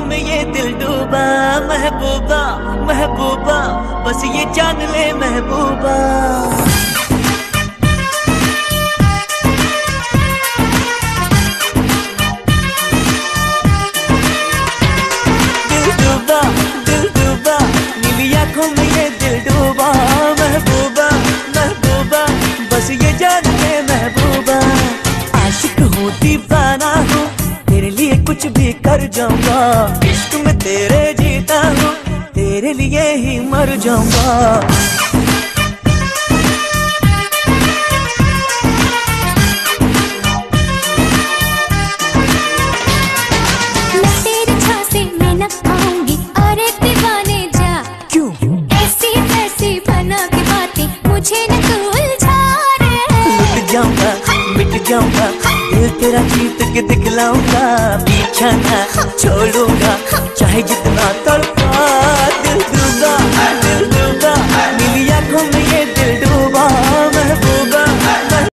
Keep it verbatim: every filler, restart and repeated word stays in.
में ये दिल डूबा। महबूबा महबूबा बस ये जान ले महबूबा। दिल डूबा दिल डूबा नीली आंखों में ये दिल डूबा। महबूबा महबूबा बस ये जान ले महबूबा। आशिक हूँ दीवाना हूँ तेरे लिए कुछ भी कर जाऊंगा। इश्क में तेरे जीता हूँ तेरे लिए ही मर जाऊंगा। मैं तेरे झांसे में न आऊंगी और दीवाने जा। क्यों ऐसी वैसी बना के बातें मुझे न तू उलझा रे। लुट जाऊंगा मिट जाऊंगा दिल तेरा जीत के दिखलाऊंगा। पीछा ना छोड़ूंगा चाहे जितना तड़पा। दिल डूबा दिल डूबा नीली आंखों में ये दिल डूबा। महबूबा